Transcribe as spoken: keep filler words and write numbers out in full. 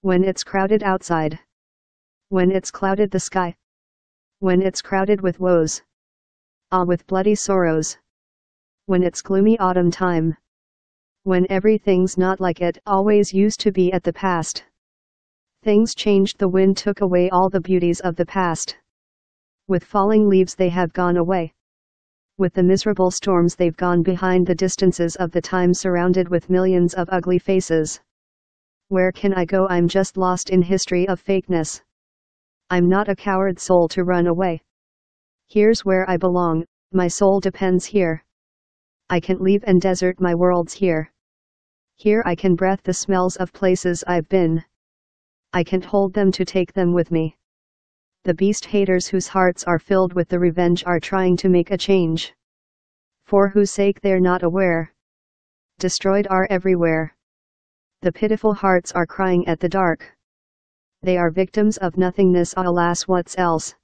When it's crowded outside. When it's clouded the sky. When it's crowded with woes. Ah, with bloody sorrows. When it's gloomy autumn time. When everything's not like it always used to be at the past. Things changed, the wind took away all the beauties of the past. With falling leaves they have gone away. With the miserable storms they've gone behind the distances of the time, surrounded with millions of ugly faces. Where can I go? I'm just lost in history of fakeness. I'm not a coward soul to run away. Here's where I belong, my soul depends here. I can't leave and desert my world's here. Here I can breath the smells of places I've been. I can't hold them to take them with me. The beast haters whose hearts are filled with the revenge are trying to make a change. For whose sake they're not aware. Destroyed are everywhere. The pitiful hearts are crying at the dark. They are victims of nothingness, alas, what's else?